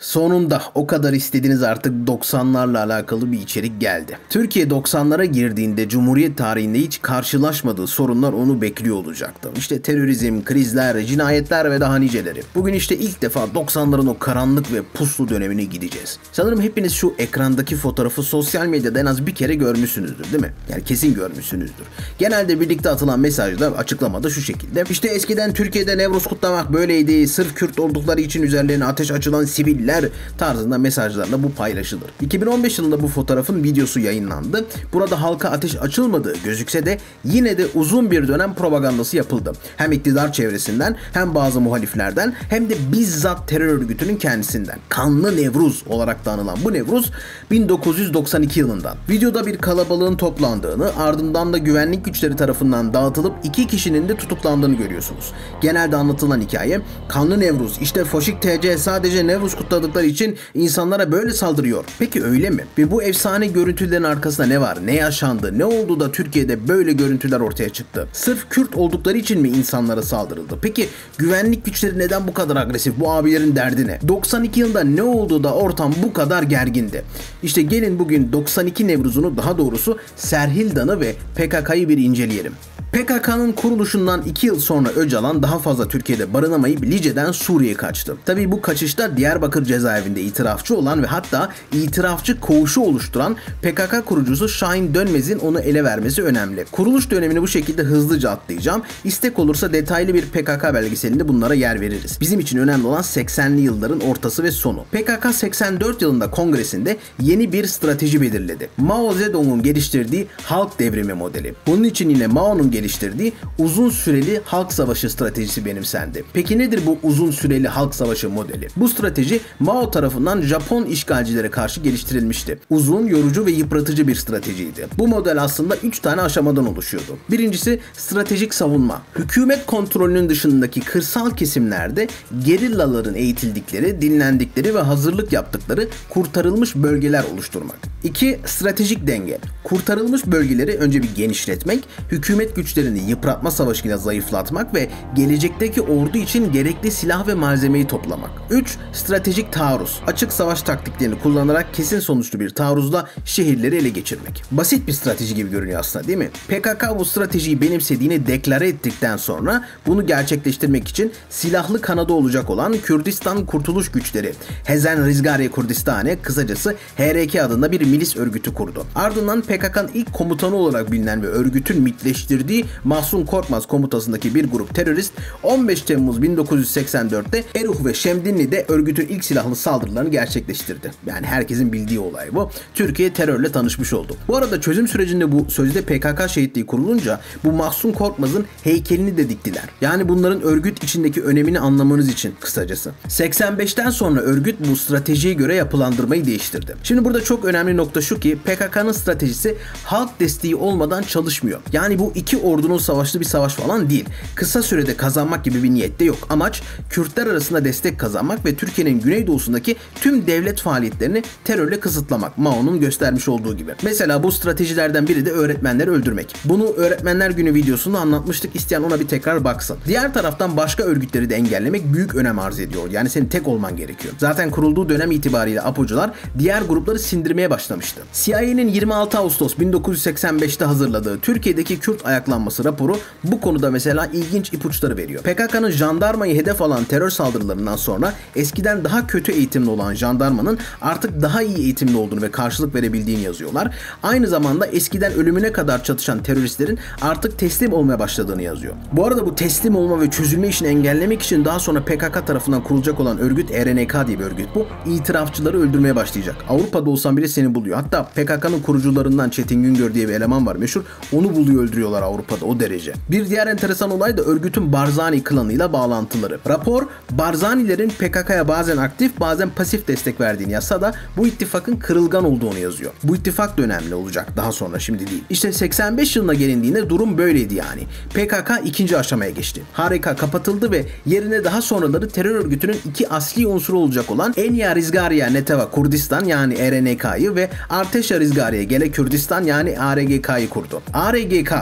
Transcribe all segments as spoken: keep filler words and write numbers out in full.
Sonunda o kadar istediğiniz artık doksanlarla alakalı bir içerik geldi. Türkiye doksanlara girdiğinde Cumhuriyet tarihinde hiç karşılaşmadığı sorunlar onu bekliyor olacaktı. İşte terörizm, krizler, cinayetler ve daha niceleri. Bugün işte ilk defa doksanların o karanlık ve puslu dönemine gideceğiz. Sanırım hepiniz şu ekrandaki fotoğrafı sosyal medyada en az bir kere görmüşsünüzdür, değil mi? Yani kesin görmüşsünüzdür. Genelde birlikte atılan mesajlar açıklamada şu şekilde. İşte eskiden Türkiye'de Nevruz kutlamak böyleydi. Sırf Kürt oldukları için üzerlerine ateş açılan siviller tarzında mesajlarla bu paylaşılır. iki bin on beş yılında bu fotoğrafın videosu yayınlandı. Burada halka ateş açılmadığı gözükse de yine de uzun bir dönem propagandası yapıldı. Hem iktidar çevresinden hem bazı muhaliflerden hem de bizzat terör örgütünün kendisinden. Kanlı Nevruz olarak da anılan bu Nevruz bin dokuz yüz doksan iki yılından. Videoda bir kalabalığın toplandığını, ardından da güvenlik güçleri tarafından dağıtılıp iki kişinin de tutuklandığını görüyorsunuz. Genelde anlatılan hikaye Kanlı Nevruz, işte Foşik T C sadece Nevruz kutladıkları için insanlara böyle saldırıyor. Peki öyle mi? Ve bu efsane görüntülerin arkasında ne var? Ne yaşandı? Ne oldu da Türkiye'de böyle görüntüler ortaya çıktı? Sırf Kürt oldukları için mi insanlara saldırıldı? Peki güvenlik güçleri neden bu kadar agresif? Bu abilerin derdi ne? doksan iki yılında ne oldu da ortam bu kadar gergindi? İşte gelin bugün doksan iki Nevruz'unu, daha doğrusu Serhildan'ı ve P K K'yı bir inceleyelim. P K K'nın kuruluşundan iki yıl sonra Öcalan daha fazla Türkiye'de barınamayıp Lice'den Suriye'ye kaçtı. Tabii bu kaçışta Diyarbakır cezaevinde itirafçı olan ve hatta itirafçı koğuşu oluşturan P K K kurucusu Şahin Dönmez'in onu ele vermesi önemli. Kuruluş dönemini bu şekilde hızlıca atlayacağım. İstek olursa detaylı bir P K K belgeselinde bunlara yer veririz. Bizim için önemli olan seksenli yılların ortası ve sonu. P K K seksen dört yılında kongresinde yeni bir strateji belirledi. Mao Zedong'un geliştirdiği halk devrimi modeli. Bunun için yine Mao'nun geliştirdiği uzun süreli halk savaşı stratejisi benimsendi. Peki nedir bu uzun süreli halk savaşı modeli? Bu strateji Mao tarafından Japon işgalcilere karşı geliştirilmişti. Uzun, yorucu ve yıpratıcı bir stratejiydi. Bu model aslında üç tane aşamadan oluşuyordu. Birincisi stratejik savunma. Hükümet kontrolünün dışındaki kırsal kesimlerde gerillaların eğitildikleri, dinlendikleri ve hazırlık yaptıkları kurtarılmış bölgeler oluşturmak. İki Stratejik denge. Kurtarılmış bölgeleri önce bir genişletmek, hükümet güçlerini yıpratma savaşıyla zayıflatmak ve gelecekteki ordu için gerekli silah ve malzemeyi toplamak. üç Stratejik taarruz. Açık savaş taktiklerini kullanarak kesin sonuçlu bir taarruzla şehirleri ele geçirmek. Basit bir strateji gibi görünüyor aslında, değil mi? P K K bu stratejiyi benimsediğini deklare ettikten sonra bunu gerçekleştirmek için silahlı kanadı olacak olan Kürdistan Kurtuluş Güçleri, Hezen Rizgari Kurdistane, kısacası H R K adında bir milis örgütü kurdu. Ardından P K K'nın ilk komutanı olarak bilinen ve örgütün mitleştirdiği Mahsun Korkmaz komutasındaki bir grup terörist on beş Temmuz bin dokuz yüz seksen dörtte Eruh ve Şemdinli'de örgütün ilk silahlı saldırılarını gerçekleştirdi. Yani herkesin bildiği olay bu. Türkiye terörle tanışmış oldu. Bu arada çözüm sürecinde bu sözde P K K şehitliği kurulunca bu Mahsun Korkmaz'ın heykelini de diktiler. Yani bunların örgüt içindeki önemini anlamanız için kısacası. seksen beşten sonra örgüt bu stratejiye göre yapılandırmayı değiştirdi. Şimdi burada çok önemli nokta şu ki P K K'nın stratejisi halk desteği olmadan çalışmıyor. Yani bu iki ordunun savaşlı bir savaş falan değil. Kısa sürede kazanmak gibi bir niyet de yok. Amaç Kürtler arasında destek kazanmak ve Türkiye'nin güneydoğusundaki tüm devlet faaliyetlerini terörle kısıtlamak. Mao'nun göstermiş olduğu gibi. Mesela bu stratejilerden biri de öğretmenleri öldürmek. Bunu Öğretmenler Günü videosunda anlatmıştık. İsteyen ona bir tekrar baksın. Diğer taraftan başka örgütleri de engellemek büyük önem arz ediyor. Yani senin tek olman gerekiyor. Zaten kurulduğu dönem itibariyle APO'cular diğer grupları sindirmeye başlamıştı. C I A'nin yirmi altı Ağustos bin dokuz yüz seksen beşte hazırladığı Türkiye'deki Kürt ayaklanması raporu bu konuda mesela ilginç ipuçları veriyor. P K K'nın jandarmayı hedef alan terör saldırılarından sonra eskiden daha kötü eğitimli olan jandarmanın artık daha iyi eğitimli olduğunu ve karşılık verebildiğini yazıyorlar. Aynı zamanda eskiden ölümüne kadar çatışan teröristlerin artık teslim olmaya başladığını yazıyor. Bu arada bu teslim olma ve çözülme işini engellemek için daha sonra P K K tarafından kurulacak olan örgüt R N K diye bir örgüt bu. İtirafçıları öldürmeye başlayacak. Avrupa'da olsan bile seni buluyor. Hatta P K K'nın kurucularından Çetin Güngör diye bir eleman var meşhur. Onu buluyor, öldürüyorlar Avrupa'da, o derece. Bir diğer enteresan olay da örgütün Barzani klanıyla bağlantıları. Rapor Barzanilerin P K K'ya bazen aktif bazen pasif destek verdiğini yazsa da bu ittifakın kırılgan olduğunu yazıyor. Bu ittifak da önemli olacak daha sonra, şimdi değil. İşte seksen beş yılına gelindiğinde durum böyleydi yani. P K K ikinci aşamaya geçti. H R K kapatıldı ve yerine daha sonraları terör örgütünün iki asli unsuru olacak olan Enya Rizgariya Neteva Kurdistan yani R N K'yı ve Arteşa Rizgariya Gele Kürdistan yani A R G K'yı kurdu. A R G K önemli bu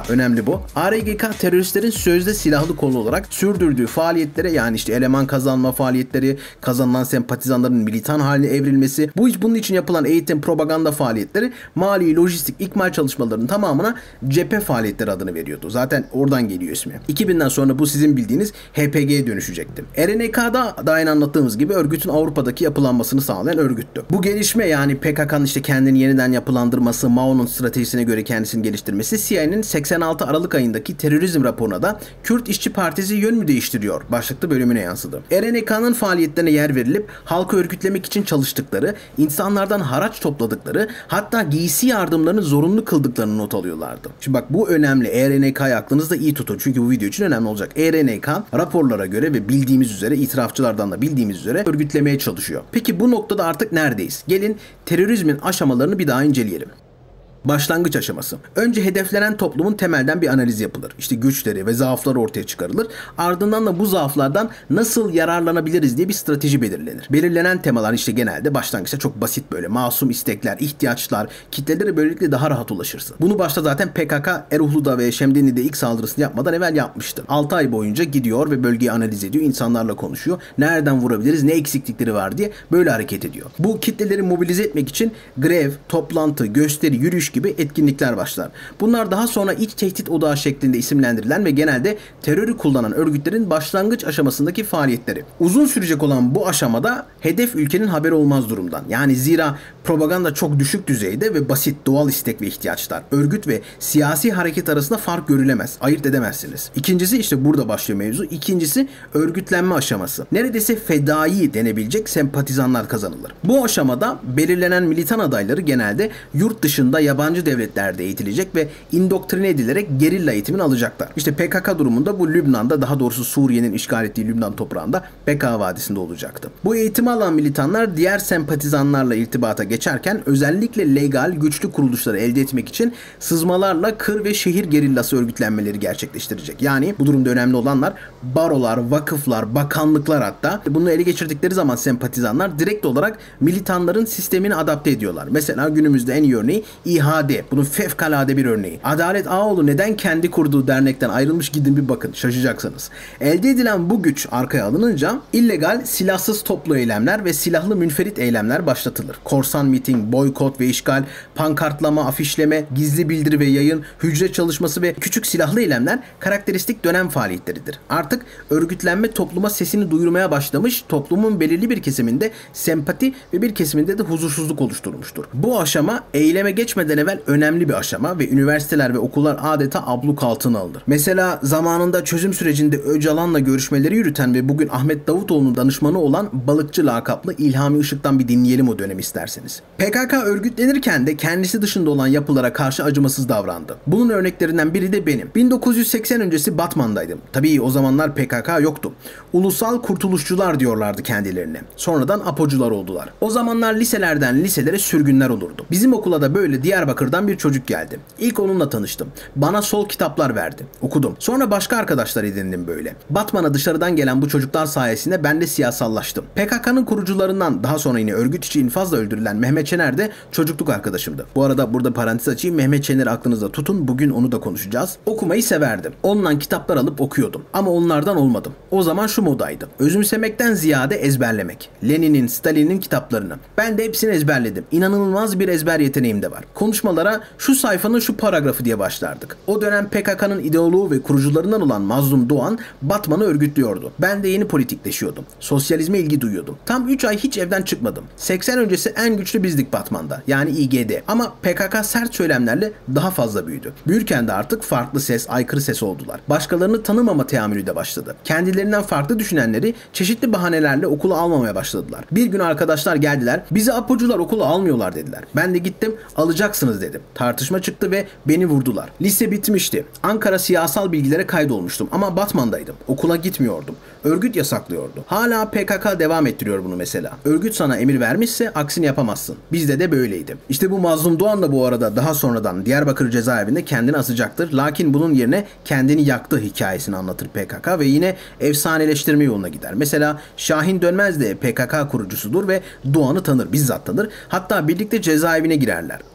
bu. A R G K teröristlerin sözde silahlı kolu olarak sürdürdüğü faaliyetlere, yani işte eleman kazanma faaliyetleri, kazanılan sempatizanların militan haline evrilmesi, bu bunun için yapılan eğitim, propaganda faaliyetleri, mali, lojistik, ikmal çalışmalarının tamamına cephe faaliyetleri adını veriyordu. Zaten oradan geliyor ismi. iki binden sonra bu sizin bildiğiniz H P G'ye dönüşecekti. R N K'da daha yeni anlattığımız gibi örgütün Avrupa'daki yapılanmasını sağlayan örgüttü. Bu gelişme, yani P K K'nın işte kendini yeniden yapılandırması, Mao'nun stratejisine göre kendisini geliştirmesi, C I A'nin seksen altı Aralık ayındaki terörizm raporuna da Kürt İşçi Partisi yön mü değiştiriyor başlıklı bölümüne yansıdı. R N K'nın faaliyetlerine yer verilip halkı örgütlemek için çalıştıkları, insanlardan haraç topladıkları, hatta giysi yardımlarını zorunlu kıldıklarını not alıyorlardı. Şimdi bak, bu önemli. E R N K'yı aklınızda iyi tutun. Çünkü bu video için önemli olacak. E R N K raporlara göre ve bildiğimiz üzere, itirafçılardan da bildiğimiz üzere örgütlemeye çalışıyor. Peki bu noktada artık neredeyiz? Gelin terörizmin aşamalarını bir daha inceleyelim. Başlangıç aşaması. Önce hedeflenen toplumun temelden bir analiz yapılır. İşte güçleri ve zaafları ortaya çıkarılır. Ardından da bu zaaflardan nasıl yararlanabiliriz diye bir strateji belirlenir. Belirlenen temalar işte genelde başlangıçta çok basit, böyle masum istekler, ihtiyaçlar, kitlelere böylelikle daha rahat ulaşırsın. Bunu başta zaten P K K Eruhlu'da ve Şemdinli'de ilk saldırısını yapmadan evvel yapmıştı. altı ay boyunca gidiyor ve bölgeyi analiz ediyor, insanlarla konuşuyor. Nereden vurabiliriz, ne eksiklikleri var diye böyle hareket ediyor. Bu kitleleri mobilize etmek için grev, toplantı, gösteri, yürüyüş gibi etkinlikler başlar. Bunlar daha sonra iç tehdit odağı şeklinde isimlendirilen ve genelde terörü kullanan örgütlerin başlangıç aşamasındaki faaliyetleri. Uzun sürecek olan bu aşamada hedef ülkenin haberi olmaz durumdan. Yani zira propaganda çok düşük düzeyde ve basit, doğal istek ve ihtiyaçlar. Örgüt ve siyasi hareket arasında fark görülemez. Ayırt edemezsiniz. İkincisi, işte burada başlıyor mevzu. İkincisi örgütlenme aşaması. Neredeyse fedai denebilecek sempatizanlar kazanılır. Bu aşamada belirlenen militan adayları genelde yurt dışında, yabancı devletlerde eğitilecek ve indoktrine edilerek gerilla eğitimini alacaklar. İşte P K K durumunda bu Lübnan'da, daha doğrusu Suriye'nin işgal ettiği Lübnan toprağında, Bekaa Vadisi'nde olacaktı. Bu eğitimi alan militanlar diğer sempatizanlarla irtibata geçerken özellikle legal, güçlü kuruluşları elde etmek için sızmalarla kır ve şehir gerillası örgütlenmeleri gerçekleştirecek. Yani bu durumda önemli olanlar barolar, vakıflar, bakanlıklar hatta. Bunu ele geçirdikleri zaman sempatizanlar direkt olarak militanların sistemini adapte ediyorlar. Mesela günümüzde en iyi örneği İHAD. Bunun fevkalade bir örneği. Adalet Ağoğlu neden kendi kurduğu dernekten ayrılmış, gidin bir bakın, şaşacaksınız. Elde edilen bu güç arkaya alınınca illegal silahsız toplu eylemler ve silahlı münferit eylemler başlatılır. Korsan miting, boykot ve işgal, pankartlama, afişleme, gizli bildiri ve yayın, hücre çalışması ve küçük silahlı eylemler karakteristik dönem faaliyetleridir. Artık örgütlenme topluma sesini duyurmaya başlamış, toplumun belirli bir kesiminde sempati ve bir kesiminde de huzursuzluk oluşturmuştur. Bu aşama eyleme geçmeden evvel önemli bir aşama ve üniversiteler ve okullar adeta abluk altına alınır. Mesela zamanında çözüm sürecinde Öcalan'la görüşmeleri yürüten ve bugün Ahmet Davutoğlu'nun danışmanı olan Balıkçı lakaplı İlhami Işık'tan bir dinleyelim o dönem isterseniz. P K K örgütlenirken de kendisi dışında olan yapılara karşı acımasız davrandı. Bunun örneklerinden biri de benim. bin dokuz yüz seksen öncesi Batman'daydım. Tabii o zamanlar P K K yoktu. Ulusal Kurtuluşçular diyorlardı kendilerine. Sonradan Apocular oldular. O zamanlar liselerden liselere sürgünler olurdu. Bizim okula da böyle Diyarbakır'dan bir çocuk geldi. İlk onunla tanıştım. Bana sol kitaplar verdi. Okudum. Sonra başka arkadaşlar edindim böyle. Batman'a dışarıdan gelen bu çocuklar sayesinde ben de siyasallaştım. P K K'nın kurucularından, daha sonra yine örgüt içi infazla öldürülen Mehmet Çener de çocukluk arkadaşımdı. Bu arada burada parantez açayım. Mehmet Çener'i aklınızda tutun. Bugün onu da konuşacağız. Okumayı severdim. Ondan kitaplar alıp okuyordum. Ama onlardan olmadım. O zaman şu modaydı. Özümsemekten ziyade ezberlemek. Lenin'in, Stalin'in kitaplarını. Ben de hepsini ezberledim. İnanılmaz bir ezber yeteneğim de var. Konuşmalara şu sayfanın şu paragrafı diye başlardık. O dönem P K K'nın ideoloğu ve kurucularından olan Mazlum Doğan Batman'ı örgütlüyordu. Ben de yeni politikleşiyordum. Sosyalizme ilgi duyuyordum. Tam üç ay hiç evden çıkmadım. seksen öncesi en güçlü bizdik Batman'da. Yani İ G D. Ama P K K sert söylemlerle daha fazla büyüdü. Büyürken de artık farklı ses, aykırı ses oldular. Başkalarını tanımama teamülü de başladı. Kendilerinden farklı düşünenleri çeşitli bahanelerle okula almamaya başladılar. Bir gün arkadaşlar geldiler. Bizi Apocular okula almıyorlar dediler. Ben de gittim, alacaksınız dedim. Tartışma çıktı ve beni vurdular. Lise bitmişti. Ankara siyasal bilgilere kaydolmuştum ama Batman'daydım. Okula gitmiyordum. Örgüt yasaklıyordu. Hala P K K devam ettiriyor bunu mesela. Örgüt sana emir vermişse aksini yapamazsın. Bizde de böyleydi. İşte bu Mazlum Doğan da bu arada daha sonradan Diyarbakır cezaevinde kendini asacaktır. Lakin bunun yerine kendini yaktı hikayesini anlatır P K K ve yine efsaneleştirme yoluna gider. Mesela Şahin Dönmez de P K K kurucusudur ve Doğan'ı tanır, bizzat tanır. Hatta birlikte cezaevine girerler.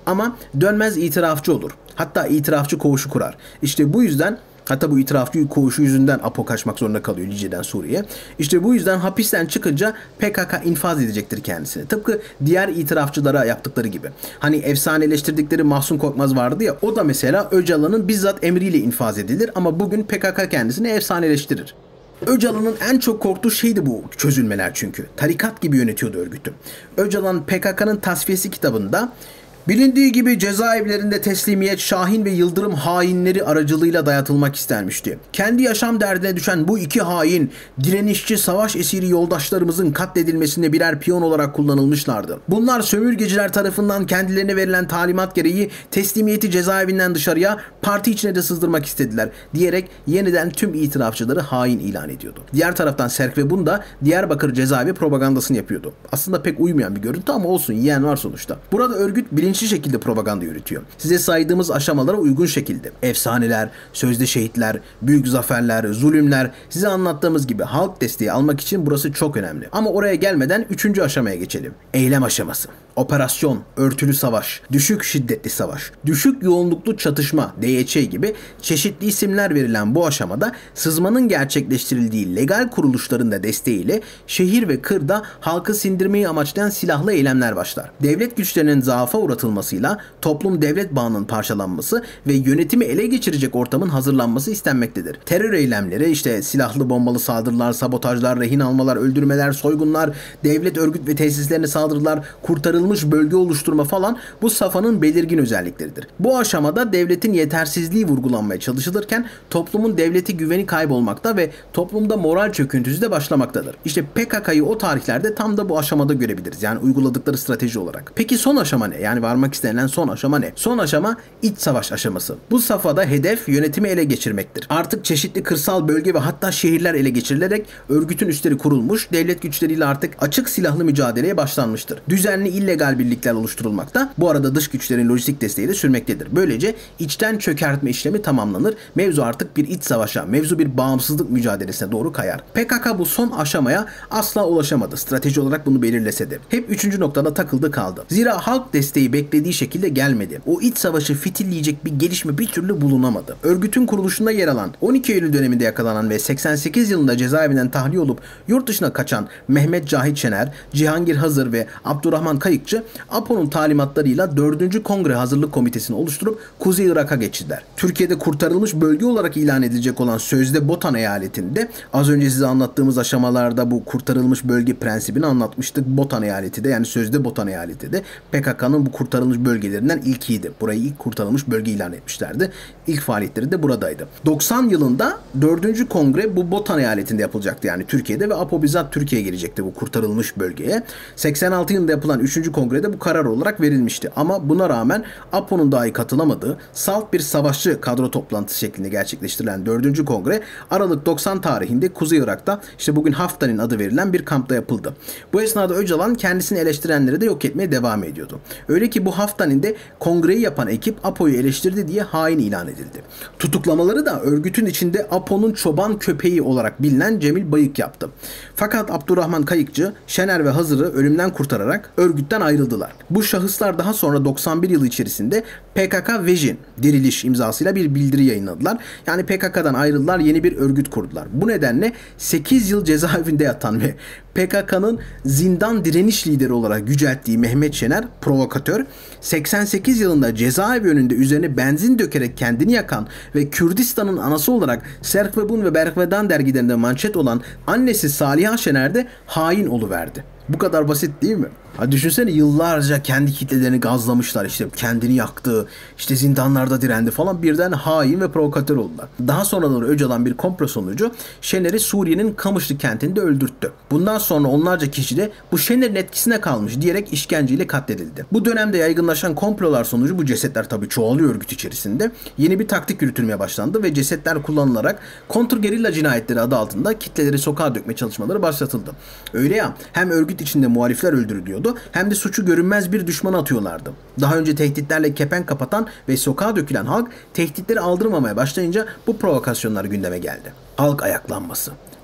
Ama dönmez itirafçı olur. Hatta itirafçı koğuşu kurar. İşte bu yüzden Hatta bu itirafçı koğuşu yüzünden Apo kaçmak zorunda kalıyor Lice'den Suriye'ye. İşte bu yüzden hapisten çıkınca P K K infaz edecektir kendisini. Tıpkı diğer itirafçılara yaptıkları gibi. Hani efsaneleştirdikleri Mahsun Korkmaz vardı ya, o da mesela Öcalan'ın bizzat emriyle infaz edilir ama bugün P K K kendisini efsaneleştirir. Öcalan'ın en çok korktuğu şeydi bu çözülmeler çünkü. Tarikat gibi yönetiyordu örgütü. Öcalan P K K'nın tasfiyesi kitabında bilindiği gibi cezaevlerinde teslimiyet Şahin ve Yıldırım hainleri aracılığıyla dayatılmak istenmişti. Kendi yaşam derdine düşen bu iki hain, direnişçi savaş esiri yoldaşlarımızın katledilmesinde birer piyon olarak kullanılmışlardı. Bunlar sömürgeciler tarafından kendilerine verilen talimat gereği teslimiyeti cezaevinden dışarıya, parti içine de sızdırmak istediler diyerek yeniden tüm itirafçıları hain ilan ediyordu. Diğer taraftan Serkvebun da Diyarbakır cezaevi propagandasını yapıyordu. Aslında pek uymayan bir görüntü ama olsun, yiyen var sonuçta. Burada örgüt bilinçli şekilde propaganda yürütüyor. Size saydığımız aşamalara uygun şekilde. Efsaneler, sözde şehitler, büyük zaferler, zulümler, size anlattığımız gibi halk desteği almak için burası çok önemli. Ama oraya gelmeden üçüncü aşamaya geçelim. Eylem aşaması. Operasyon, örtülü savaş, düşük şiddetli savaş, düşük yoğunluklu çatışma, D Y Ç gibi çeşitli isimler verilen bu aşamada sızmanın gerçekleştirildiği legal kuruluşların da desteğiyle şehir ve kırda halkı sindirmeyi amaçlayan silahlı eylemler başlar. Devlet güçlerinin zaafa uğratılmasıyla toplum-devlet bağının parçalanması ve yönetimi ele geçirecek ortamın hazırlanması istenmektedir. Terör eylemleri, işte silahlı bombalı saldırılar, sabotajlar, rehin almalar, öldürmeler, soygunlar, devlet örgüt ve tesislerine saldırılar, kurtarılmış bölge oluşturma falan bu safhanın belirgin özellikleridir. Bu aşamada devletin yetersizliği vurgulanmaya çalışılırken toplumun devleti güveni kaybolmakta ve toplumda moral çöküntüsü de başlamaktadır. İşte P K K'yı o tarihlerde tam da bu aşamada görebiliriz. Yani uyguladıkları strateji olarak. Peki son aşama ne? Yani varmak istenilen son aşama ne? Son aşama iç savaş aşaması. Bu safhada hedef yönetimi ele geçirmektir. Artık çeşitli kırsal bölge ve hatta şehirler ele geçirilerek örgütün üsleri kurulmuş, devlet güçleriyle artık açık silahlı mücadeleye başlanmıştır. Düzenli illegal birlikler oluşturulmakta. Bu arada dış güçlerin lojistik desteği de sürmektedir. Böylece içten çökertme işlemi tamamlanır. Mevzu artık bir iç savaşa, mevzu bir bağımsızlık mücadelesine doğru kayar. P K K bu son aşamaya asla ulaşamadı. Strateji olarak bunu belirlese de. Hep üçüncü noktada takıldı kaldı. Zira halk desteği beklediği şekilde gelmedi. O iç savaşı fitilleyecek bir gelişme bir türlü bulunamadı. Örgütün kuruluşunda yer alan, on iki Eylül döneminde yakalanan ve seksen sekiz yılında cezaevinden tahliye olup yurt dışına kaçan Mehmet Cahit Şener, Cihangir Hazır ve Abdurrahman Kayıkçı, Apo'nun talimatlarıyla dördüncü Kongre Hazırlık Komitesi'ni oluşturup Kuzey Irak'a geçtiler. Türkiye'de kurtarılmış bölge olarak ilan edilecek olan sözde Botan eyaletinde, az önce size anlattığımız aşamalarda bu kurtarılmış bölge prensibini anlatmıştık. Botan eyaleti de, yani sözde Botan eyaleti de P K K'nın bu kurtarılmış bölgelerinden ilkiydi. Burayı ilk kurtarılmış bölge ilan etmişlerdi. İlk faaliyetleri de buradaydı. doksan yılında dördüncü Kongre bu Botan eyaletinde yapılacaktı, yani Türkiye'de, ve Apo bizzat Türkiye'ye gelecekti bu kurtarılmış bölgeye. seksen altı yılında yapılan üçüncü Kongrede bu karar olarak verilmişti. Ama buna rağmen Apo'nun dahi katılamadığı salt bir savaşçı kadro toplantısı şeklinde gerçekleştirilen dördüncü Kongre Aralık doksan tarihinde Kuzey Irak'ta, işte bugün Haftanin adı verilen bir kampta yapıldı. Bu esnada Öcalan kendisini eleştirenleri de yok etmeye devam ediyordu. Öyle ki bu Haftanin'de kongreyi yapan ekip Apo'yu eleştirdi diye hain ilan edildi. Tutuklamaları da örgütün içinde Apo'nun çoban köpeği olarak bilinen Cemil Bayık yaptı. Fakat Abdurrahman Kayıkçı, Şener ve Hazır'ı ölümden kurtararak örgütten ayrıldılar. Bu şahıslar daha sonra doksan bir yılı içerisinde P K K Vejin diriliş imzasıyla bir bildiri yayınladılar. Yani P K K'dan ayrıldılar, yeni bir örgüt kurdular. Bu nedenle sekiz yıl cezaevinde yatan ve P K K'nın zindan direniş lideri olarak yücelttiği Mehmet Şener, provokatör, seksen sekiz yılında cezaevi önünde üzerine benzin dökerek kendini yakan ve Kürdistan'ın anası olarak Serkvebun ve Berkvedan dergilerinde manşet olan annesi Saliha Şener de hain oluverdi. Bu kadar basit değil mi? Ha, düşünsene, yıllarca kendi kitlelerini gazlamışlar, işte kendini yaktı, işte zindanlarda direndi falan, birden hain ve provokatör oldular. Daha sonraları Öcalan bir komplo sonucu Şener'i Suriye'nin Kamışlı kentinde öldürttü. Bundan sonra onlarca kişi de bu Şener'in etkisine kalmış diyerek işkenceyle katledildi. Bu dönemde yaygınlaşan komplolar sonucu bu cesetler tabii çoğalıyor örgüt içerisinde. Yeni bir taktik yürütülmeye başlandı ve cesetler kullanılarak kontrgerilla cinayetleri adı altında kitleleri sokağa dökme çalışmaları başlatıldı. Öyle ya, hem örgüt içinde muhalifler öldürülüyordu, hem de suçu görünmez bir düşmana atıyorlardı. Daha önce tehditlerle kepenk kapatan ve sokağa dökülen halk tehditleri aldırmamaya başlayınca bu provokasyonlar gündeme geldi. Halk ayaklanması.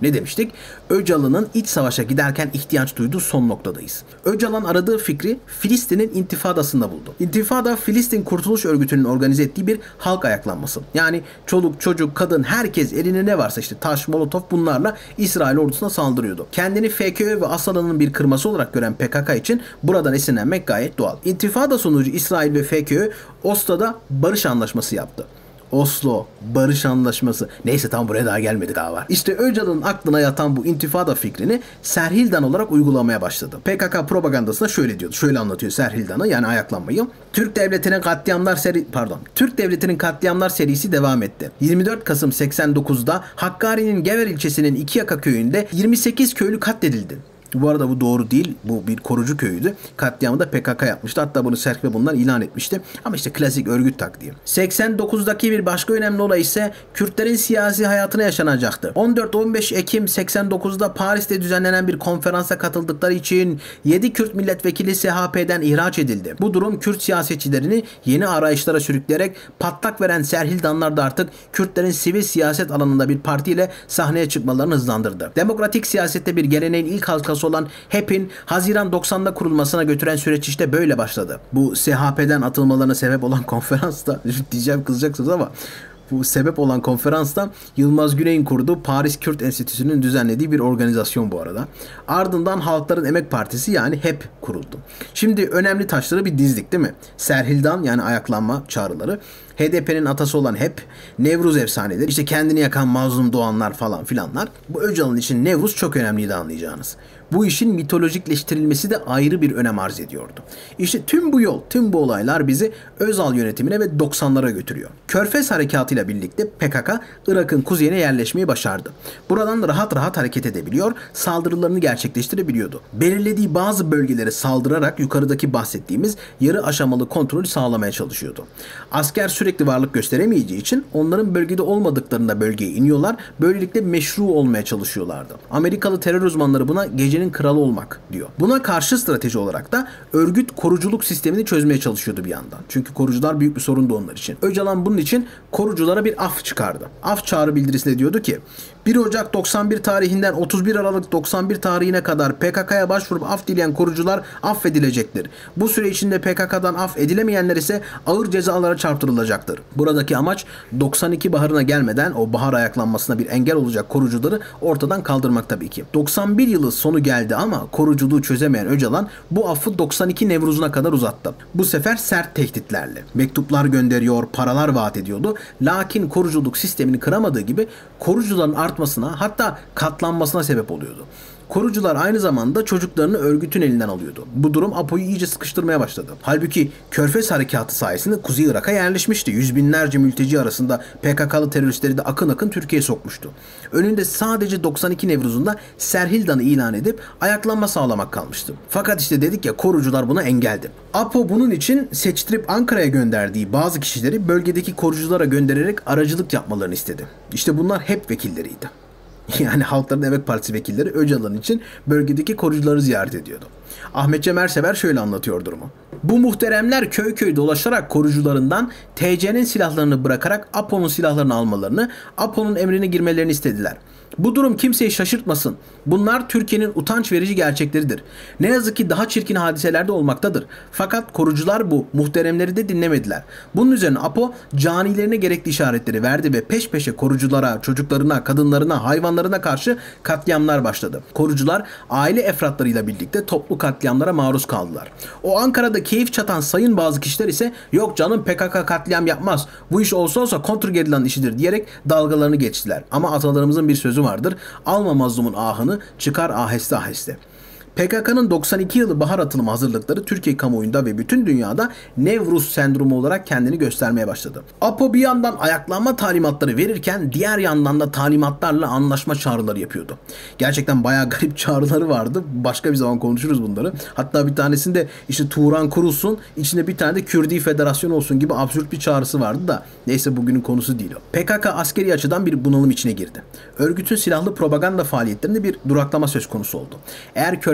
Ne demiştik? Öcalan'ın iç savaşa giderken ihtiyaç duyduğu son noktadayız. Öcalan aradığı fikri Filistin'in intifadasında buldu. İntifada, Filistin Kurtuluş Örgütü'nün organize ettiği bir halk ayaklanması. Yani çoluk, çocuk, kadın, herkes eline ne varsa işte taş, molotof, bunlarla İsrail ordusuna saldırıyordu. Kendini F K Ö ve Asala'nın bir kırması olarak gören P K K için buradan esinlenmek gayet doğal. İntifada sonucu İsrail ve F K Ö Oslo'da barış anlaşması yaptı. Oslo Barış Anlaşması. Neyse, tam buraya daha gelmedik abi. İşte Öcalan'ın aklına yatan bu intifada fikrini Serhildan olarak uygulamaya başladı. P K K propagandasında şöyle diyordu. Şöyle anlatıyor Serhildan'ı, yani ayaklanmayı. Türk devletinin katliamlar seri pardon. Türk devletinin katliamlar serisi devam etti. yirmi dört Kasım seksen dokuzda Hakkari'nin Gever ilçesinin İkiyaka köyünde yirmi sekiz köylü katledildi. Bu arada bu doğru değil. Bu bir korucu köyüydü. Katliamı da P K K yapmıştı. Hatta bunu Serk ve bunlar ilan etmişti. Ama işte klasik örgüt taktiği. seksen dokuzdaki bir başka önemli olay ise Kürtlerin siyasi hayatına yaşanacaktı. on dört on beş Ekim seksen dokuzda Paris'te düzenlenen bir konferansa katıldıkları için yedi Kürt milletvekili S H P'den ihraç edildi. Bu durum Kürt siyasetçilerini yeni arayışlara sürükleyerek patlak veren Serhildanlar da artık Kürtlerin sivil siyaset alanında bir partiyle sahneye çıkmalarını hızlandırdı. Demokratik siyasette bir geleneğin ilk halkası olan H E P'in Haziran doksan'da kurulmasına götüren süreç işte böyle başladı. Bu S H P'den atılmalarına sebep olan konferansta diyeceğim, kızacaksınız ama bu sebep olan konferansta Yılmaz Güney'in kurduğu Paris Kürt Enstitüsü'nün düzenlediği bir organizasyon bu arada. Ardından Halkların Emek Partisi, yani H E P kuruldu. Şimdi önemli taşları bir dizdik değil mi? Serhildan, yani ayaklanma çağrıları, H D P'nin atası olan H E P, Nevruz efsaneleri, işte kendini yakan mazlum doğanlar falan filanlar. Bu Öcalan için Nevruz çok önemliydi, anlayacağınız. Bu işin mitolojikleştirilmesi de ayrı bir önem arz ediyordu. İşte tüm bu yol, tüm bu olaylar bizi Özal yönetimine ve doksanlara götürüyor. Körfez harekatıyla birlikte P K K, Irak'ın kuzeyine yerleşmeyi başardı. Buradan rahat rahat hareket edebiliyor, saldırılarını gerçekleştirebiliyordu. Belirlediği bazı bölgelere saldırarak yukarıdaki bahsettiğimiz yarı aşamalı kontrolü sağlamaya çalışıyordu. Asker sürekli varlık gösteremeyeceği için onların bölgede olmadıklarında bölgeye iniyorlar, böylelikle meşru olmaya çalışıyorlardı. Amerikalı terör uzmanları buna gecenin kralı olmak diyor. Buna karşı strateji olarak da örgüt koruculuk sistemini çözmeye çalışıyordu bir yandan. Çünkü korucular büyük bir sorundu onlar için. Öcalan bunun için koruculara bir af çıkardı. Af çağrı bildirisinde diyordu ki, bir Ocak doksan bir tarihinden otuz bir Aralık doksan bir tarihine kadar P K K'ya başvurup af dileyen korucular affedilecektir. Bu süre içinde P K K'dan af edilemeyenler ise ağır cezalara çarptırılacaktır. Buradaki amaç doksan iki baharına gelmeden o bahar ayaklanmasına bir engel olacak korucuları ortadan kaldırmak tabii ki. doksan bir yılı sonu geldi ama koruculuğu çözemeyen Öcalan bu affı doksan iki Nevruz'una kadar uzattı. Bu sefer sert tehditlerle. Mektuplar gönderiyor, paralar vaat ediyordu. Lakin koruculuk sistemini kıramadığı gibi korucuların artmasına, hatta katlanmasına sebep oluyordu. Korucular aynı zamanda çocuklarını örgütün elinden alıyordu. Bu durum Apo'yu iyice sıkıştırmaya başladı. Halbuki Körfez Harekatı sayesinde Kuzey Irak'a yerleşmişti. Yüz binlerce mülteci arasında P K K'lı teröristleri de akın akın Türkiye'ye sokmuştu. Önünde sadece doksan iki Nevruz'unda Serhildan'ı ilan edip ayaklanma sağlamak kalmıştı. Fakat işte dedik ya, korucular buna engeldi. Apo bunun için seçtirip Ankara'ya gönderdiği bazı kişileri bölgedeki koruculara göndererek aracılık yapmalarını istedi. İşte bunlar hep vekilleriydi. Yani Halkların Emek Partisi vekilleri Öcalan için bölgedeki korucuları ziyaret ediyordu. Ahmet Cem Ersever şöyle anlatıyor durumu. Bu muhteremler köy köy dolaşarak korucularından T C'nin silahlarını bırakarak Apo'nun silahlarını almalarını, Apo'nun emrine girmelerini istediler. Bu durum kimseyi şaşırtmasın. Bunlar Türkiye'nin utanç verici gerçekleridir. Ne yazık ki daha çirkin hadiselerde olmaktadır. Fakat korucular bu muhteremleri de dinlemediler. Bunun üzerine Apo canilerine gerekli işaretleri verdi ve peş peşe koruculara, çocuklarına, kadınlarına, hayvanlarına karşı katliamlar başladı. Korucular aile efratlarıyla birlikte toplu katliamlara maruz kaldılar. O Ankara'da keyif çatan sayın bazı kişiler ise yok canım P K K katliam yapmaz, bu iş olsa olsa kontrgerilanın işidir diyerek dalgalarını geçtiler. Ama atalarımızın bir sözü vardır. Alma mazlumun ahını, çıkar aheste aheste. P K K'nın doksan iki yılı bahar atılımı hazırlıkları Türkiye kamuoyunda ve bütün dünyada Nevruz sendromu olarak kendini göstermeye başladı. Apo bir yandan ayaklanma talimatları verirken diğer yandan da talimatlarla anlaşma çağrıları yapıyordu. Gerçekten bayağı garip çağrıları vardı. Başka bir zaman konuşuruz bunları. Hatta bir tanesinde işte Turan kurulsun, içinde bir tane de Kürdi Federasyon olsun gibi absürt bir çağrısı vardı da neyse, bugünün konusu değil o. P K K askeri açıdan bir bunalım içine girdi. Örgütün silahlı propaganda faaliyetlerinde bir duraklama söz konusu oldu. Eğer Körfez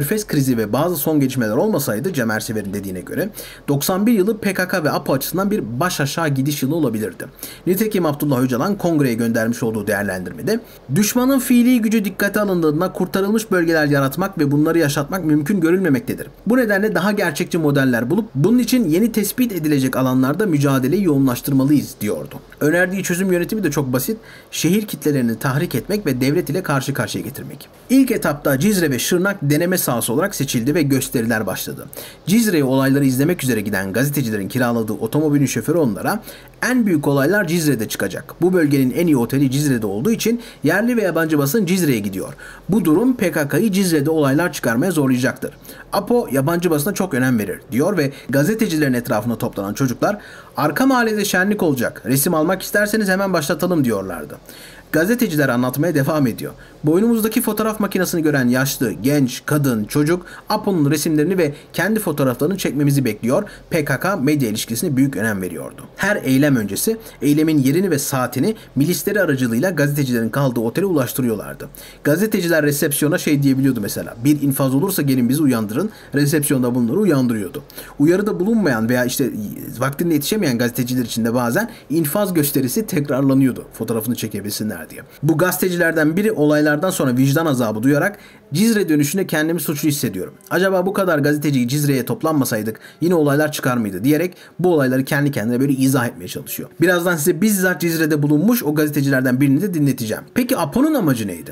Körfez krizi ve bazı son gelişmeler olmasaydı Cem Ersever'in dediğine göre doksan bir yılı P K K ve APO açısından bir baş aşağı gidiş yılı olabilirdi. Nitekim Abdullah Öcalan kongreye göndermiş olduğu değerlendirmede düşmanın fiili gücü dikkate alındığında kurtarılmış bölgeler yaratmak ve bunları yaşatmak mümkün görülmemektedir. Bu nedenle daha gerçekçi modeller bulup bunun için yeni tespit edilecek alanlarda mücadeleyi yoğunlaştırmalıyız diyordu. Önerdiği çözüm yöntemi de çok basit. Şehir kitlelerini tahrik etmek ve devlet ile karşı karşıya getirmek. İlk etapta Cizre ve Şırnak deneme sahası olarak seçildi ve gösteriler başladı. Cizre'ye olayları izlemek üzere giden gazetecilerin kiraladığı otomobilin şoförü onlara "En büyük olaylar Cizre'de çıkacak. Bu bölgenin en iyi oteli Cizre'de olduğu için yerli ve yabancı basın Cizre'ye gidiyor. Bu durum P K K'yı Cizre'de olaylar çıkarmaya zorlayacaktır. APO yabancı basına çok önem verir" diyor ve gazetecilerin etrafına toplanan çocuklar "Arka mahallede şenlik olacak. Resim almak isterseniz hemen başlatalım" diyorlardı. Gazeteciler anlatmaya devam ediyor. Boynumuzdaki fotoğraf makinesini gören yaşlı, genç, kadın, çocuk APO'nun resimlerini ve kendi fotoğraflarını çekmemizi bekliyor. P K K medya ilişkisine büyük önem veriyordu. Her eylem öncesi eylemin yerini ve saatini milisleri aracılığıyla gazetecilerin kaldığı otele ulaştırıyorlardı. Gazeteciler resepsiyona şey diyebiliyordu mesela: "Bir infaz olursa gelin bizi uyandırın." Resepsiyonda bunları uyandırıyordu. Uyarıda bulunmayan veya işte vaktinde yetişemeyen gazeteciler için de bazen infaz gösterisi tekrarlanıyordu. Fotoğrafını çekebilsinler diye. Bu gazetecilerden biri olaylardan sonra vicdan azabı duyarak "Cizre dönüşünde kendimi suçlu hissediyorum. Acaba bu kadar gazeteciyi Cizre'ye toplanmasaydık yine olaylar çıkar mıydı?" diyerek bu olayları kendi kendine böyle izah etmeye çalışıyor. Birazdan size bizzat Cizre'de bulunmuş o gazetecilerden birini de dinleteceğim. Peki APO'nun amacı neydi?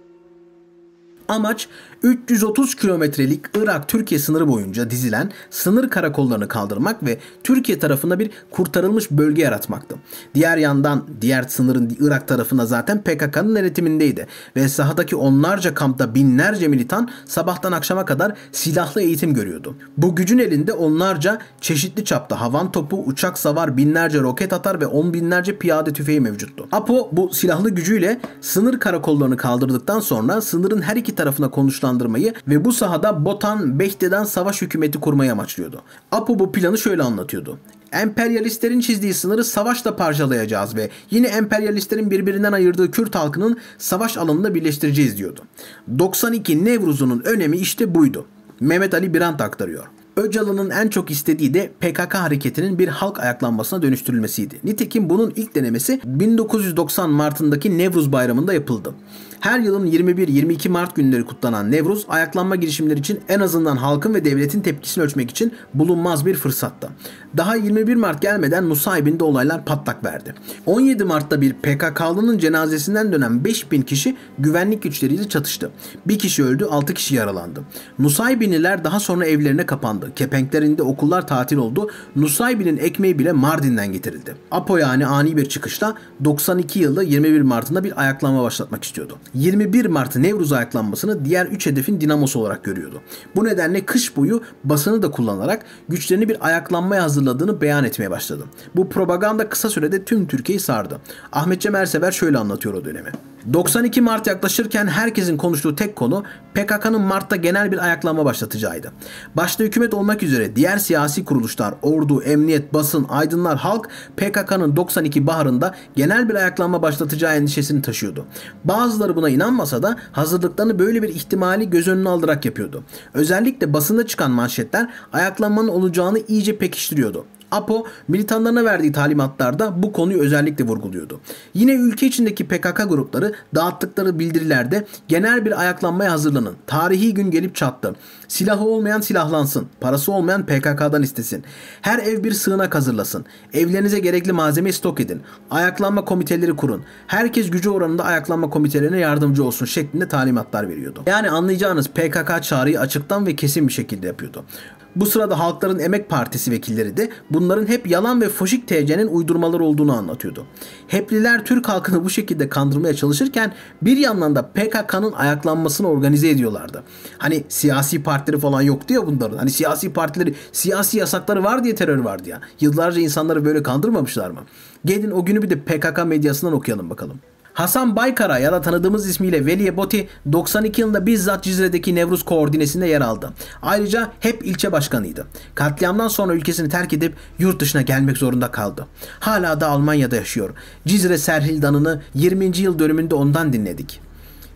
Amaç üç yüz otuz kilometrelik Irak-Türkiye sınırı boyunca dizilen sınır karakollarını kaldırmak ve Türkiye tarafında bir kurtarılmış bölge yaratmaktı. Diğer yandan diğer sınırın Irak tarafında zaten P K K'nın denetimindeydi ve sahadaki onlarca kampta binlerce militan sabahtan akşama kadar silahlı eğitim görüyordu. Bu gücün elinde onlarca çeşitli çapta havan topu, uçak savar, binlerce roket atar ve on binlerce piyade tüfeği mevcuttu. APO bu silahlı gücüyle sınır karakollarını kaldırdıktan sonra sınırın her iki tarafına konuşlandırmayı ve bu sahada Botan Behçet'ten savaş hükümeti kurmayı amaçlıyordu. APO bu planı şöyle anlatıyordu: "Emperyalistlerin çizdiği sınırı savaşla parçalayacağız ve yine emperyalistlerin birbirinden ayırdığı Kürt halkının savaş alanında birleştireceğiz" diyordu. doksan iki Nevruz'unun önemi işte buydu. Mehmet Ali Birant aktarıyor. Öcalan'ın en çok istediği de P K K hareketinin bir halk ayaklanmasına dönüştürülmesiydi. Nitekim bunun ilk denemesi bin dokuz yüz doksan Mart'ındaki Nevruz Bayramı'nda yapıldı. Her yılın yirmi bir yirmi iki Mart günleri kutlanan Nevruz, ayaklanma girişimleri için en azından halkın ve devletin tepkisini ölçmek için bulunmaz bir fırsattı. Daha yirmi bir Mart gelmeden Nusaybin'de olaylar patlak verdi. on yedi Mart'ta bir P K K'lının cenazesinden dönen beş bin kişi güvenlik güçleriyle çatıştı. Bir kişi öldü, altı kişi yaralandı. Nusaybinliler daha sonra evlerine kapandı. Kepenklerinde okullar tatil oldu. Nusaybin'in ekmeği bile Mardin'den getirildi. APO yani ani bir çıkışla doksan iki yılda yirmi bir Mart'ında bir ayaklanma başlatmak istiyordu. yirmi bir Mart Nevruz ayaklanmasını diğer üç hedefin dinamosu olarak görüyordu. Bu nedenle kış boyu basını da kullanarak güçlerini bir ayaklanmaya hazırladığını beyan etmeye başladı. Bu propaganda kısa sürede tüm Türkiye'yi sardı. Ahmet Cem Ersever şöyle anlatıyor o dönemi. doksan iki Mart yaklaşırken herkesin konuştuğu tek konu P K K'nın Mart'ta genel bir ayaklanma başlatacağıydı. Başta hükümet olmak üzere diğer siyasi kuruluşlar, ordu, emniyet, basın, aydınlar, halk P K K'nın doksan iki baharında genel bir ayaklanma başlatacağı endişesini taşıyordu. Bazıları buna inanmasa da hazırlıklarını böyle bir ihtimali göz önüne alarak yapıyordu. Özellikle basında çıkan manşetler ayaklanmanın olacağını iyice pekiştiriyordu. APO militanlarına verdiği talimatlarda bu konuyu özellikle vurguluyordu. Yine ülke içindeki P K K grupları dağıttıkları bildirilerde genel bir ayaklanmaya hazırlanın. Tarihi gün gelip çattı. Silahı olmayan silahlansın. Parası olmayan P K K'dan istesin. Her ev bir sığınak hazırlasın. Evlerinize gerekli malzeme stok edin. Ayaklanma komiteleri kurun. Herkes gücü oranında ayaklanma komitelerine yardımcı olsun şeklinde talimatlar veriyordu. Yani anlayacağınız P K K çağrıyı açıktan ve kesin bir şekilde yapıyordu. Bu sırada Halkların Emek Partisi vekilleri de bunların hep yalan ve foşik T C'nin uydurmaları olduğunu anlatıyordu. Hepliler Türk halkını bu şekilde kandırmaya çalışırken bir yandan da P K K'nın ayaklanmasını organize ediyorlardı. Hani siyasi partileri falan yoktu ya bunların. Hani siyasi partileri, siyasi yasakları var diye terör vardı ya. Yıllarca insanları böyle kandırmamışlar mı? Gelin o günü bir de P K K medyasından okuyalım bakalım. Hasan Baykara ya da tanıdığımız ismiyle Veliye Boti doksan iki yılında bizzat Cizre'deki Nevruz koordinesinde yer aldı. Ayrıca hep ilçe başkanıydı. Katliamdan sonra ülkesini terk edip yurt dışına gelmek zorunda kaldı. Hala da Almanya'da yaşıyor. Cizre Serhildan'ını yirminci yıl dönümünde ondan dinledik.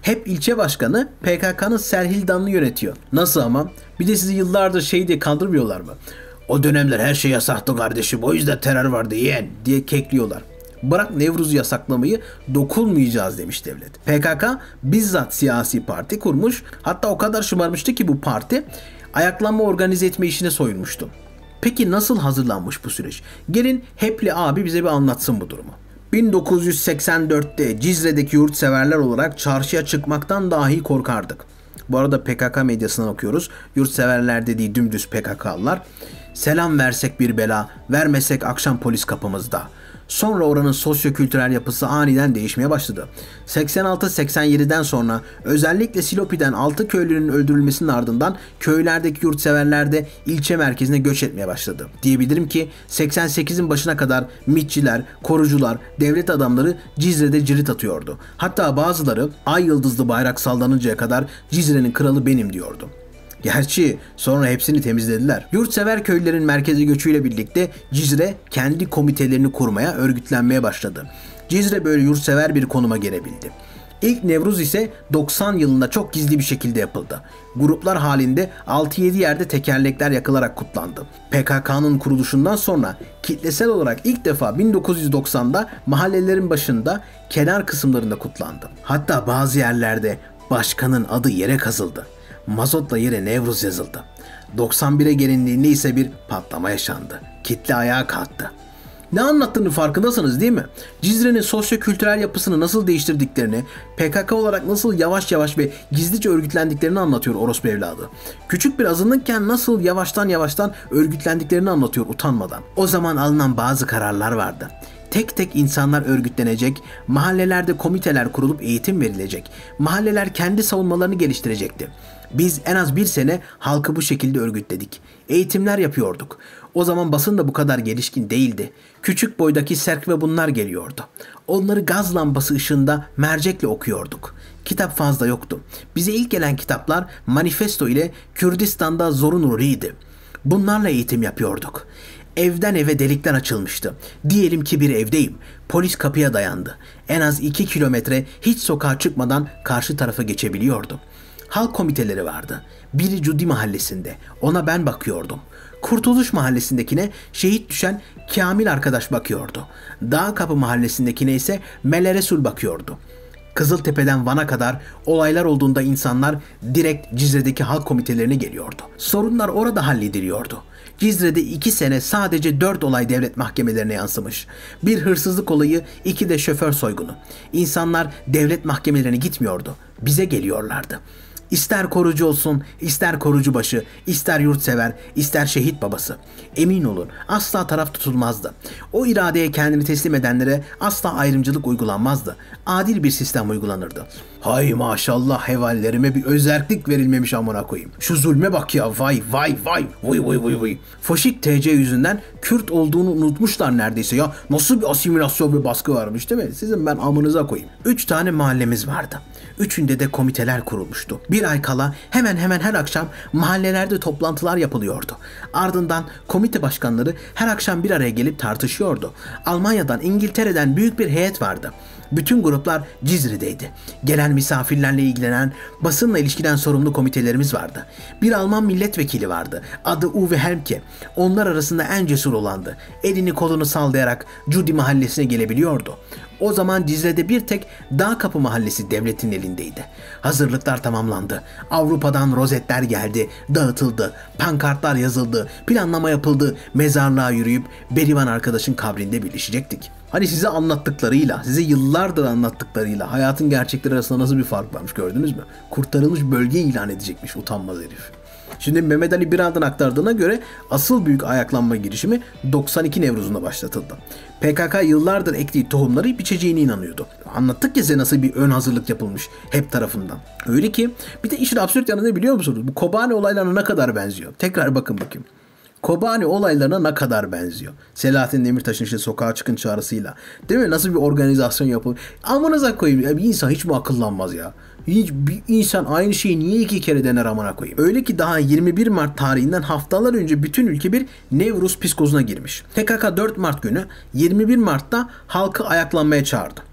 Hep ilçe başkanı P K K'nın Serhildan'ını yönetiyor. Nasıl ama? Bir de sizi yıllardır şey diye kandırmıyorlar mı? O dönemler her şey yasaktı kardeşim, o yüzden terör vardı yeğen diye kekliyorlar. Bırak Nevruz'u yasaklamayı, dokunmayacağız demiş devlet. P K K bizzat siyasi parti kurmuş. Hatta o kadar şımarmıştı ki bu parti ayaklanma organize etme işine soyunmuştu. Peki nasıl hazırlanmış bu süreç? Gelin Hepli abi bize bir anlatsın bu durumu. bin dokuz yüz seksen dörtte Cizre'deki yurtseverler olarak çarşıya çıkmaktan dahi korkardık. Bu arada P K K medyasından okuyoruz. Yurtseverler dediği dümdüz P K K'lılar. Selam versek bir bela, vermesek akşam polis kapımızda. Sonra oranın sosyo-kültürel yapısı aniden değişmeye başladı. seksen altı seksen yediden sonra özellikle Silopi'den altı köylünün öldürülmesinin ardından köylerdeki yurtseverler de ilçe merkezine göç etmeye başladı. Diyebilirim ki seksen sekizin başına kadar mitçiler, korucular, devlet adamları Cizre'de cirit atıyordu. Hatta bazıları ay yıldızlı bayrak sallanıncaya kadar Cizre'nin kralı benim diyordu. Gerçi sonra hepsini temizlediler. Yurtsever köylülerin merkeze göçüyle birlikte Cizre kendi komitelerini kurmaya, örgütlenmeye başladı. Cizre böyle yurtsever bir konuma gelebildi. İlk Nevruz ise doksan yılında çok gizli bir şekilde yapıldı. Gruplar halinde altı yedi yerde tekerlekler yakılarak kutlandı. P K K'nın kuruluşundan sonra kitlesel olarak ilk defa bin dokuz yüz doksanda mahallelerin başında kenar kısımlarında kutlandı. Hatta bazı yerlerde başkanın adı yere kazıldı. Mazotla yere Nevruz yazıldı. doksan bire gelindiğinde ise bir patlama yaşandı. Kitle ayağa kalktı. Ne anlattığını farkındasınız değil mi? Cizre'nin sosyo-kültürel yapısını nasıl değiştirdiklerini, P K K olarak nasıl yavaş yavaş ve gizlice örgütlendiklerini anlatıyor orospu evladı. Küçük bir azınlıkken nasıl yavaştan yavaştan örgütlendiklerini anlatıyor utanmadan. O zaman alınan bazı kararlar vardı. Tek tek insanlar örgütlenecek, mahallelerde komiteler kurulup eğitim verilecek, mahalleler kendi savunmalarını geliştirecekti. Biz en az bir sene halkı bu şekilde örgütledik. Eğitimler yapıyorduk. O zaman basın da bu kadar gelişkin değildi. Küçük boydaki serk ve bunlar geliyordu. Onları gaz lambası ışığında mercekle okuyorduk. Kitap fazla yoktu. Bize ilk gelen kitaplar Manifesto ile Kürdistan'da Zorun Nuri'ydi. Bunlarla eğitim yapıyorduk. Evden eve delikler açılmıştı. Diyelim ki bir evdeyim. Polis kapıya dayandı. En az iki kilometre hiç sokağa çıkmadan karşı tarafa geçebiliyordu. Halk komiteleri vardı. Biri Cudi mahallesinde. Ona ben bakıyordum. Kurtuluş mahallesindekine şehit düşen Kamil arkadaş bakıyordu. Dağkapı mahallesindekine ise Mele Resul bakıyordu. Kızıltepe'den Van'a kadar olaylar olduğunda insanlar direkt Cizre'deki halk komitelerine geliyordu. Sorunlar orada hallediliyordu. Cizre'de iki sene sadece dört olay devlet mahkemelerine yansımış. Bir hırsızlık olayı, iki de şoför soygunu. İnsanlar devlet mahkemelerine gitmiyordu. Bize geliyorlardı. İster korucu olsun, ister korucu başı, ister yurtsever, ister şehit babası. Emin olun asla taraf tutulmazdı. O iradeye kendini teslim edenlere asla ayrımcılık uygulanmazdı. Adil bir sistem uygulanırdı. Hay maşallah hevallerime bir özerklik verilmemiş amına koyayım. Şu zulme bak ya vay vay vay vay vay vay vay. Faşik T C yüzünden Kürt olduğunu unutmuşlar neredeyse ya. Nasıl bir asimilasyon ve baskı varmış değil mi? Sizin ben amınıza koyayım. Üç tane mahallemiz vardı. Üçünde de komiteler kurulmuştu. Bir ay kala hemen hemen her akşam mahallelerde toplantılar yapılıyordu. Ardından komite başkanları her akşam bir araya gelip tartışıyordu. Almanya'dan, İngiltere'den büyük bir heyet vardı. Bütün gruplar Cizre'deydi. Gelen misafirlerle ilgilenen, basınla ilişkiden sorumlu komitelerimiz vardı. Bir Alman milletvekili vardı. Adı Uwe Helmke. Onlar arasında en cesur olandı. Elini kolunu sallayarak Cudi mahallesine gelebiliyordu. O zaman Cizre'de bir tek Dağkapı mahallesi devletin elindeydi. Hazırlıklar tamamlandı. Avrupa'dan rozetler geldi, dağıtıldı, pankartlar yazıldı, planlama yapıldı, mezarlığa yürüyüp Berivan arkadaşın kabrinde birleşecektik. Hani size anlattıklarıyla, size yıllardır anlattıklarıyla hayatın gerçekleri arasında nasıl bir fark varmış gördünüz mü? Kurtarılmış bölge ilan edecekmiş utanmaz herif. Şimdi Mehmet Ali Birand'ın aktardığına göre asıl büyük ayaklanma girişimi doksan iki Nevruz'unda başlatıldı. P K K yıllardır ektiği tohumları biçeceğine inanıyordu. Anlattık ya size nasıl bir ön hazırlık yapılmış hep tarafından. Öyle ki bir de işin absürt yanı ne biliyor musunuz? Bu Kobani olaylarına ne kadar benziyor? Tekrar bakın bakayım. Kobani olaylarına ne kadar benziyor. Selahattin Demirtaş'ın işte sokağa çıkın çağrısıyla. Değil mi? Nasıl bir organizasyon yapılıyor. Amanıza koyayım. Ya bir insan hiç mi akıllanmaz ya? Hiç bir insan aynı şeyi niye iki kere dener amına koyayım? Öyle ki daha yirmi bir Mart tarihinden haftalar önce bütün ülke bir Nevruz psikozuna girmiş. P K K dört Mart günü yirmi bir Mart'ta halkı ayaklanmaya çağırdı.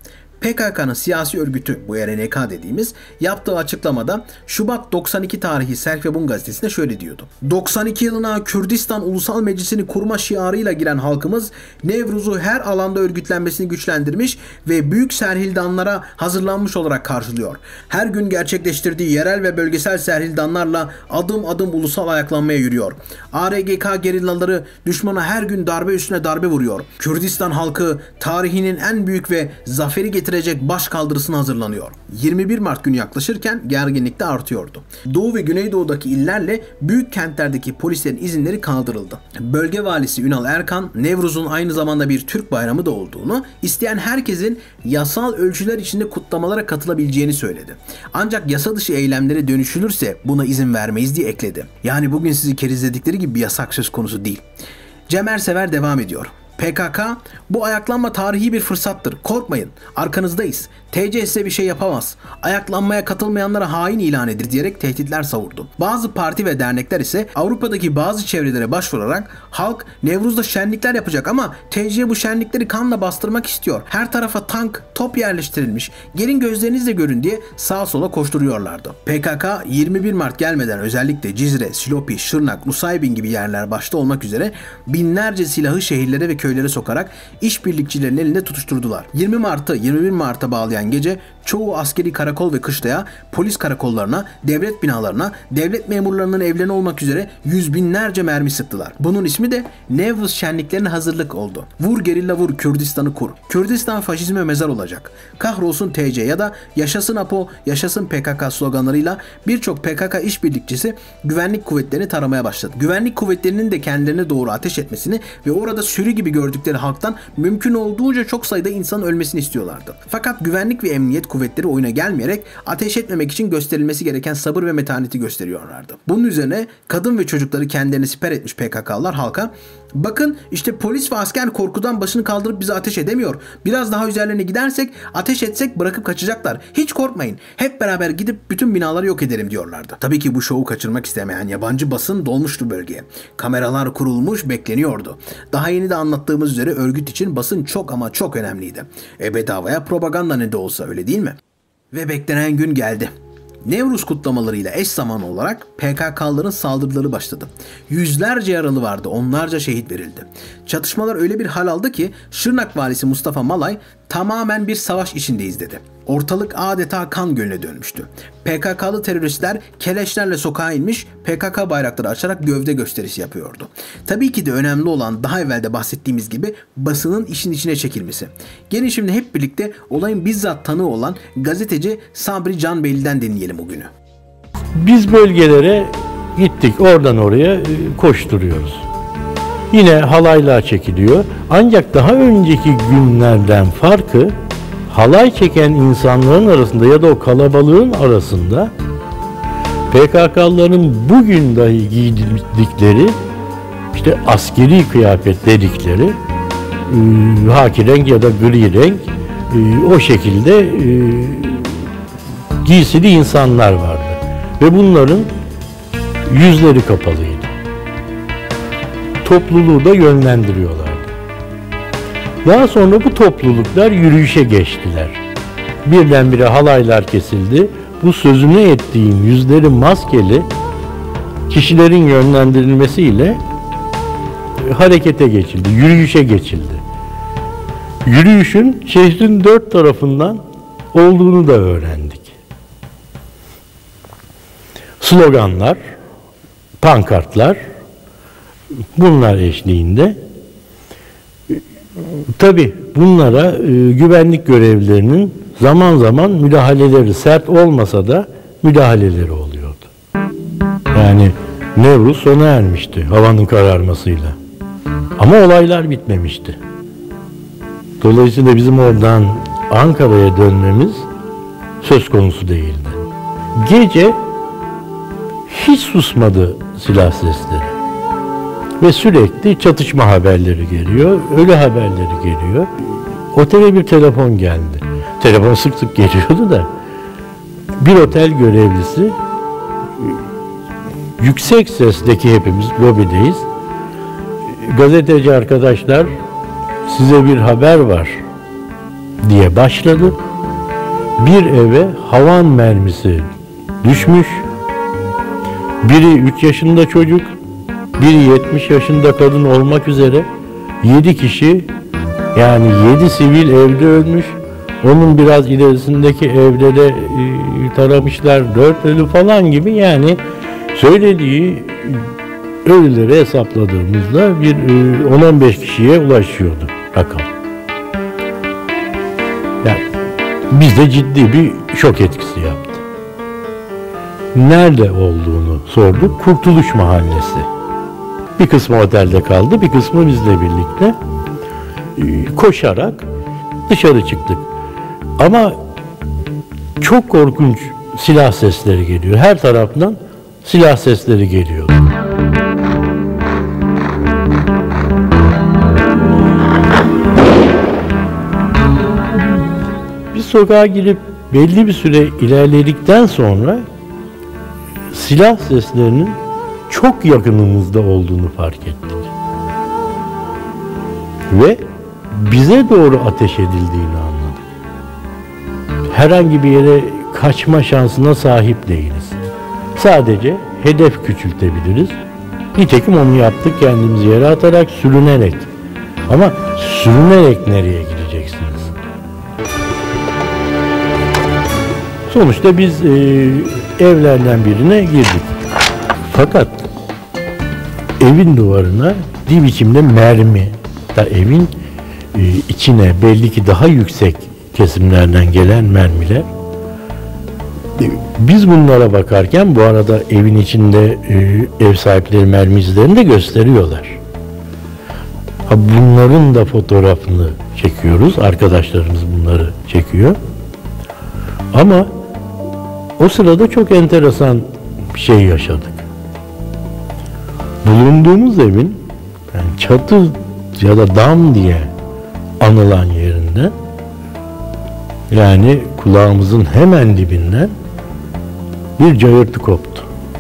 P K K'nın siyasi örgütü, bu R N K dediğimiz, yaptığı açıklamada Şubat doksan iki tarihi Serkve-Bun gazetesinde şöyle diyordu. doksan iki yılına Kürdistan Ulusal Meclisi'ni kurma şiarıyla giren halkımız Nevruz'u her alanda örgütlenmesini güçlendirmiş ve büyük serhildanlara hazırlanmış olarak karşılıyor. Her gün gerçekleştirdiği yerel ve bölgesel serhildanlarla adım adım ulusal ayaklanmaya yürüyor. A R G K gerillaları düşmana her gün darbe üstüne darbe vuruyor. Kürdistan halkı tarihinin en büyük ve zaferi getirecek baş kaldırısına hazırlanıyor. yirmi bir Mart günü yaklaşırken gerginlik de artıyordu. Doğu ve Güneydoğu'daki illerle büyük kentlerdeki polislerin izinleri kaldırıldı. Bölge valisi Ünal Erkan, Nevruz'un aynı zamanda bir Türk bayramı da olduğunu, isteyen herkesin yasal ölçüler içinde kutlamalara katılabileceğini söyledi. Ancak yasa dışı eylemlere dönüşülürse buna izin vermeyiz diye ekledi. Yani bugün sizi kerizledikleri gibi bir yasak söz konusu değil. Cem Ersever devam ediyor. P K K, bu ayaklanma tarihi bir fırsattır. Korkmayın, arkanızdayız. T C size bir şey yapamaz. Ayaklanmaya katılmayanlara hain ilan edir diyerek tehditler savurdu. Bazı parti ve dernekler ise Avrupa'daki bazı çevrelere başvurarak halk Nevruz'da şenlikler yapacak ama T C bu şenlikleri kanla bastırmak istiyor. Her tarafa tank, top yerleştirilmiş. Gelin gözlerinizle görün diye sağa sola koşturuyorlardı. P K K yirmi bir Mart gelmeden özellikle Cizre, Silopi, Şırnak, Nusaybin gibi yerler başta olmak üzere binlerce silahı şehirlere ve köylere sokarak işbirlikçilerin elinde tutuşturdular. yirmi Mart'ı yirmi bir Mart'a bağlayan gece çoğu askeri karakol ve kışlaya, polis karakollarına, devlet binalarına, devlet memurlarının evlerine olmak üzere yüz binlerce mermi sıktılar. Bunun ismi de Nevruz şenliklerine hazırlık oldu. Vur gerilla vur, Kürdistan'ı kur. Kürdistan faşizme mezar olacak. Kahrolsun T C ya da yaşasın APO, yaşasın P K K sloganlarıyla birçok P K K işbirlikçisi güvenlik kuvvetlerini taramaya başladı. Güvenlik kuvvetlerinin de kendilerine doğru ateş etmesini ve orada sürü gibi gördükleri halktan mümkün olduğunca çok sayıda insanın ölmesini istiyorlardı. Fakat güvenlik ve emniyet kuvvetleri oyuna gelmeyerek ateş etmemek için gösterilmesi gereken sabır ve metaneti gösteriyorlardı. Bunun üzerine kadın ve çocukları kendilerini siper etmiş P K K'lılar halka, bakın işte polis ve asker korkudan başını kaldırıp bize ateş edemiyor. Biraz daha üzerlerine gidersek, ateş etsek bırakıp kaçacaklar. Hiç korkmayın. Hep beraber gidip bütün binaları yok edelim diyorlardı. Tabii ki bu şovu kaçırmak istemeyen yabancı basın dolmuştu bölgeye. Kameralar kurulmuş, bekleniyordu. Daha yeni de anlattığımız üzere örgüt için basın çok ama çok önemliydi. E bedavaya propaganda ne de olsa, öyle değil mi? Ve beklenen gün geldi. Nevruz kutlamalarıyla eş zamanlı olarak P K K'lıların saldırıları başladı. Yüzlerce yaralı vardı, onlarca şehit verildi. Çatışmalar öyle bir hal aldı ki Şırnak valisi Mustafa Malay tamamen bir savaş içindeyiz dedi. Ortalık adeta kan gölüne dönmüştü. P K K'lı teröristler keleşlerle sokağa inmiş, P K K bayrakları açarak gövde gösterisi yapıyordu. Tabii ki de önemli olan daha evvel de bahsettiğimiz gibi basının işin içine çekilmesi. Gelin şimdi hep birlikte olayın bizzat tanığı olan gazeteci Sabri Canbeyli'den dinleyelim o günü. Biz bölgelere gittik, oradan oraya koşturuyoruz. Yine halaylar çekiliyor. Ancak daha önceki günlerden farkı, halay çeken insanların arasında ya da o kalabalığın arasında P K K'lıların bugün dahi giydikleri işte askeri kıyafet dedikleri e, haki renk ya da gri renk e, o şekilde e, giysili insanlar vardı. Ve bunların yüzleri kapalıydı. Topluluğu da yönlendiriyorlardı. Daha sonra bu topluluklar yürüyüşe geçtiler. Birdenbire halaylar kesildi. Bu sözünü ettiğim yüzleri maskeli kişilerin yönlendirilmesiyle harekete geçildi, yürüyüşe geçildi. Yürüyüşün şehrin dört tarafından olduğunu da öğrendik. Sloganlar, pankartlar, bunlar eşliğinde. Tabii bunlara e, güvenlik görevlilerinin zaman zaman müdahaleleri, sert olmasa da müdahaleleri oluyordu. Yani Nevruz sona ermişti havanın kararmasıyla. Ama olaylar bitmemişti. Dolayısıyla bizim oradan Ankara'ya dönmemiz söz konusu değildi. Gece hiç susmadı silah sesleri. Ve sürekli çatışma haberleri geliyor, ölü haberleri geliyor. Otele bir telefon geldi. Telefon sık sık geliyordu da bir otel görevlisi yüksek sesdeki, hepimiz lobideyiz, gazeteci arkadaşlar size bir haber var diye başladı. bir eve havan mermisi düşmüş. Biri üç yaşında çocuk, biri yetmiş yaşında kadın olmak üzere yedi kişi, yani yedi sivil evde ölmüş. Onun biraz ilerisindeki evde de e, taramışlar, dört ölü falan gibi. Yani söylediği ölüleri hesapladığımızda bir e, on on beş kişiye ulaşıyordu rakam. Yani bizde ciddi bir şok etkisi yaptı. Nerede olduğunu sorduk. Kurtuluş Mahallesi. Bir kısmı otelde kaldı, bir kısmı bizle birlikte. E, koşarak dışarı çıktık. Ama çok korkunç silah sesleri geliyor. Her taraftan silah sesleri geliyor. Biz sokağa girip belli bir süre ilerledikten sonra silah seslerinin çok yakınımızda olduğunu fark ettik. Ve bize doğru ateş edildiğini anladık. Herhangi bir yere kaçma şansına sahip değiliz. Sadece hedef küçültebiliriz. Nitekim onu yaptık, kendimizi yere atarak, sürünerek. Ama sürünerek nereye gideceksiniz? Sonuçta biz e, evlerden birine girdik. Fakat evin duvarına dik biçimde mermi, da evin e, içine belli ki daha yüksek kesimlerden gelen mermiler. E, biz bunlara bakarken bu arada evin içinde e, ev sahipleri mermi izlerini de gösteriyorlar. Ha, bunların da fotoğrafını çekiyoruz. Arkadaşlarımız bunları çekiyor. Ama o sırada çok enteresan bir şey yaşadık. Bulunduğumuz evin yani çatı ya da dam diye anılan yerinde, yani kulağımızın hemen dibinden bir cayırtı koptu.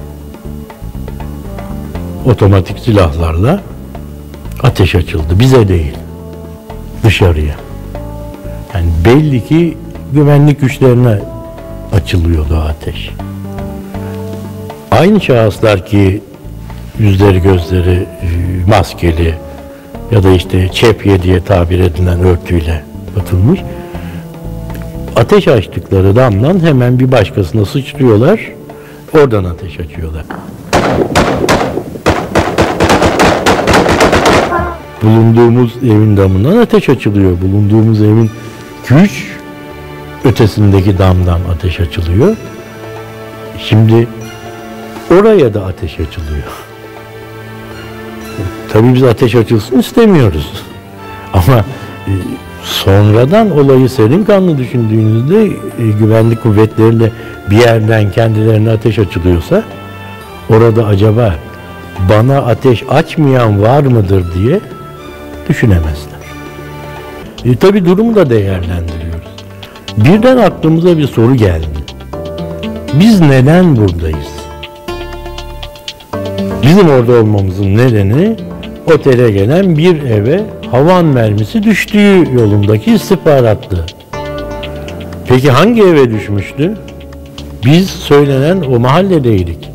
Otomatik silahlarla ateş açıldı. Bize değil, dışarıya. Yani belli ki güvenlik güçlerine açılıyordu ateş. Aynı şahıslar ki yüzleri gözleri maskeli ya da işte çepye diye tabir edilen örtüyle atılmış, ateş açtıkları damdan hemen bir başkasına sıçrıyorlar, oradan ateş açıyorlar. Bulunduğumuz evin damından ateş açılıyor. Bulunduğumuz evin güç ötesindeki damdan ateş açılıyor. Şimdi oraya da ateş açılıyor. Tabii biz ateş açılsın istemiyoruz. Ama e, sonradan olayı serin kanlı düşündüğünüzde e, güvenlik kuvvetlerinde bir yerden kendilerine ateş açılıyorsa orada acaba bana ateş açmayan var mıdır diye düşünemezler. E, tabii durumu da değerlendiriyoruz. Birden aklımıza bir soru geldi. Biz neden buradayız? Bizim orada olmamızın nedeni otele gelen bir eve havan mermisi düştüğü yolundaki istihbarattı. Peki hangi eve düşmüştü? Biz söylenen o mahalledeydik.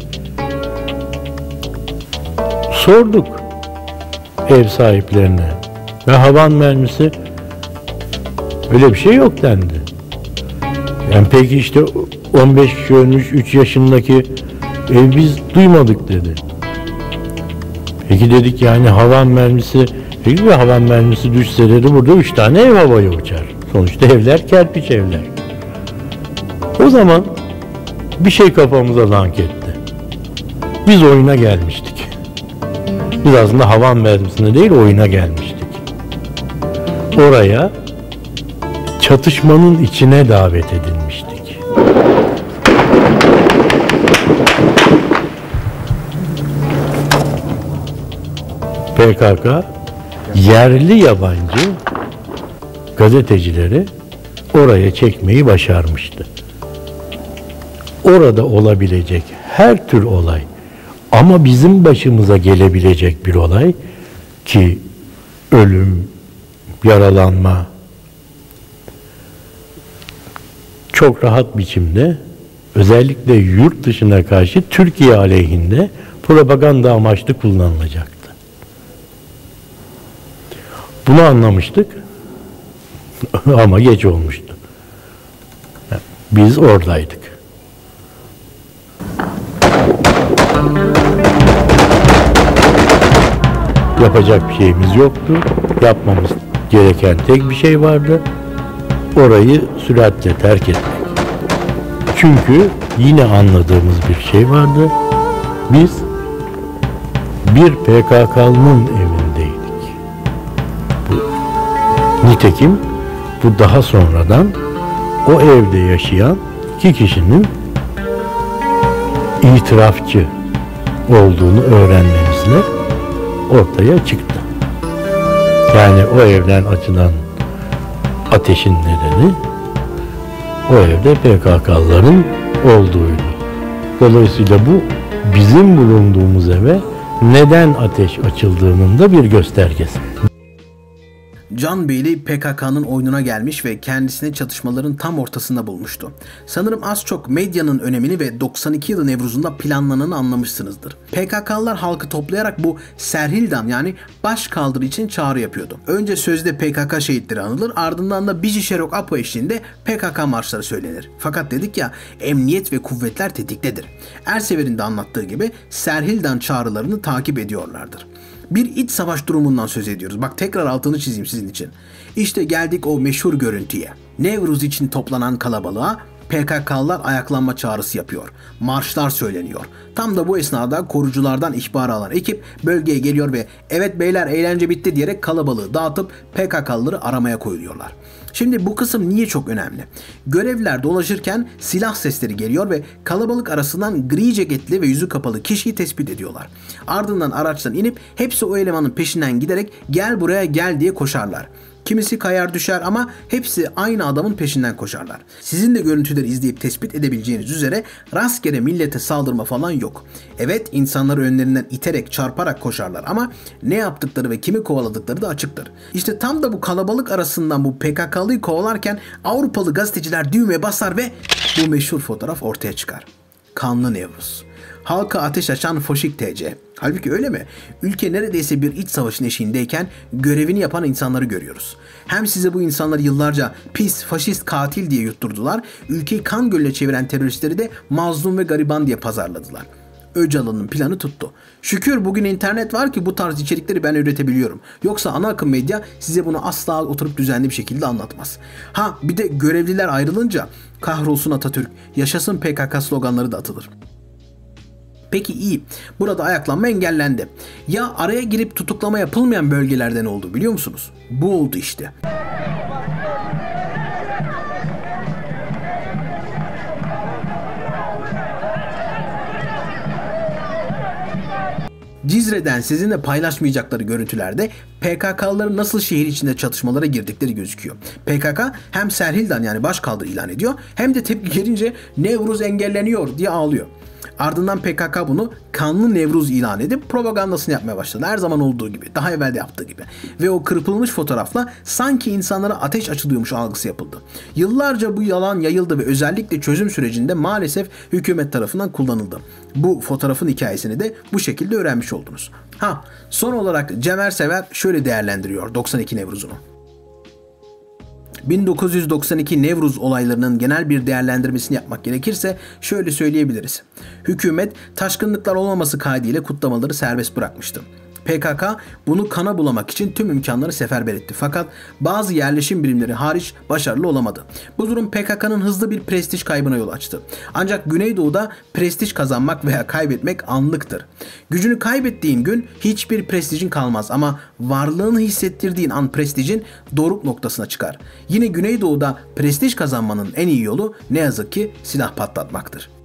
Sorduk ev sahiplerine ve havan mermisi öyle bir şey yok dendi. Yani peki işte on beş kişi ölmüş, üç yaşındaki ev biz duymadık dedi. Peki dedik yani havan mermisi, peki bir havan mermisi düşse dedi burada üç tane ev havaya uçar. Sonuçta evler kerpiç evler. O zaman bir şey kafamıza dank etti. Biz oyuna gelmiştik. Biz aslında havan mermisine değil oyuna gelmiştik. Oraya çatışmanın içine davet edilmiştik. P K K yerli yabancı gazetecileri oraya çekmeyi başarmıştı. Orada olabilecek her tür olay ama bizim başımıza gelebilecek bir olay ki ölüm, yaralanma, çok rahat biçimde özellikle yurt dışına karşı Türkiye aleyhinde propaganda amaçlı kullanılacaktı. Bunu anlamıştık ama geç olmuştu. Biz oradaydık. Yapacak bir şeyimiz yoktu. Yapmamız gereken tek bir şey vardı. Orayı süratle terk etmek. Çünkü yine anladığımız bir şey vardı. Biz bir P K K'lının evindeydik. Bu, nitekim bu daha sonradan o evde yaşayan iki kişinin itirafçı olduğunu öğrenmemizle ortaya çıktı. Yani o evden açılan ateşin nedeni o evde P K K'lıların olduğuydu. Dolayısıyla bu bizim bulunduğumuz eve neden ateş açıldığının da bir göstergesi. Can Beyli P K K'nın oyununa gelmiş ve kendisini çatışmaların tam ortasında bulmuştu. Sanırım az çok medyanın önemini ve doksan iki yılı Nevruz'unda planlananı anlamışsınızdır. P K K'lılar halkı toplayarak bu Serhildan yani baş kaldırı için çağrı yapıyordu. Önce sözde P K K şehitleri anılır, ardından da Bici Şerok Apo eşliğinde P K K marşları söylenir. Fakat dedik ya, emniyet ve kuvvetler tetiktedir. Ersever'in de anlattığı gibi Serhildan çağrılarını takip ediyorlardır. Bir iç savaş durumundan söz ediyoruz. Bak tekrar altını çizeyim sizin için. İşte geldik o meşhur görüntüye. Nevruz için toplanan kalabalığa P K K'lılar ayaklanma çağrısı yapıyor. Marşlar söyleniyor. Tam da bu esnada koruculardan ihbar alan ekip bölgeye geliyor ve "Evet beyler, eğlence bitti" diyerek kalabalığı dağıtıp P K K'lıları aramaya koyuluyorlar. Şimdi bu kısım niye çok önemli? Görevliler dolaşırken silah sesleri geliyor ve kalabalık arasından gri ceketli ve yüzü kapalı kişiyi tespit ediyorlar. Ardından araçtan inip hepsi o elemanın peşinden giderek "Gel buraya gel" diye koşarlar. Kimisi kayar düşer ama hepsi aynı adamın peşinden koşarlar. Sizin de görüntüleri izleyip tespit edebileceğiniz üzere rastgele millete saldırma falan yok. Evet, insanları önlerinden iterek, çarparak koşarlar ama ne yaptıkları ve kimi kovaladıkları da açıktır. İşte tam da bu kalabalık arasından bu P K K'lıyı kovalarken Avrupalı gazeteciler düğmeye basar ve bu meşhur fotoğraf ortaya çıkar. Kanlı Nevruz. Halka ateş açan Foşik T C. Halbuki öyle mi? Ülke neredeyse bir iç savaşın eşiğindeyken görevini yapan insanları görüyoruz. Hem size bu insanları yıllarca pis, faşist, katil diye yutturdular, ülkeyi kan gölüne çeviren teröristleri de mazlum ve gariban diye pazarladılar. Öcalan'ın planı tuttu. Şükür bugün internet var ki bu tarz içerikleri ben üretebiliyorum. Yoksa ana akım medya size bunu asla oturup düzenli bir şekilde anlatmaz. Ha bir de görevliler ayrılınca "Kahrolsun Atatürk, yaşasın P K K" sloganları da atılır. Peki iyi. Burada ayaklanma engellendi. Ya araya girip tutuklama yapılmayan bölgelerden oldu biliyor musunuz? Bu oldu işte. Cizre'den sizinle paylaşmayacakları görüntülerde P K K'lıların nasıl şehir içinde çatışmalara girdikleri gözüküyor. P K K hem Serhildan yani başkaldırı ilan ediyor hem de tepki gelince "Nevruz engelleniyor" diye ağlıyor. Ardından P K K bunu kanlı Nevruz ilan edip propagandasını yapmaya başladı. Her zaman olduğu gibi, daha evvel de yaptığı gibi. Ve o kırpılmış fotoğrafla sanki insanlara ateş açılıyormuş algısı yapıldı. Yıllarca bu yalan yayıldı ve özellikle çözüm sürecinde maalesef hükümet tarafından kullanıldı. Bu fotoğrafın hikayesini de bu şekilde öğrenmiş oldunuz. Ha, son olarak Cem Ersever şöyle değerlendiriyor doksan iki Nevruz'unu. bin dokuz yüz doksan iki Nevruz olaylarının genel bir değerlendirmesini yapmak gerekirse şöyle söyleyebiliriz. Hükümet taşkınlıklar olmaması kaydıyla kutlamaları serbest bırakmıştı. P K K bunu kana bulamak için tüm imkanları seferber etti. Fakat bazı yerleşim birimleri hariç başarılı olamadı. Bu durum P K K'nın hızlı bir prestij kaybına yol açtı. Ancak Güneydoğu'da prestij kazanmak veya kaybetmek anlıktır. Gücünü kaybettiğin gün hiçbir prestijin kalmaz ama varlığını hissettirdiğin an prestijin doruk noktasına çıkar. Yine Güneydoğu'da prestij kazanmanın en iyi yolu ne yazık ki silah patlatmaktır.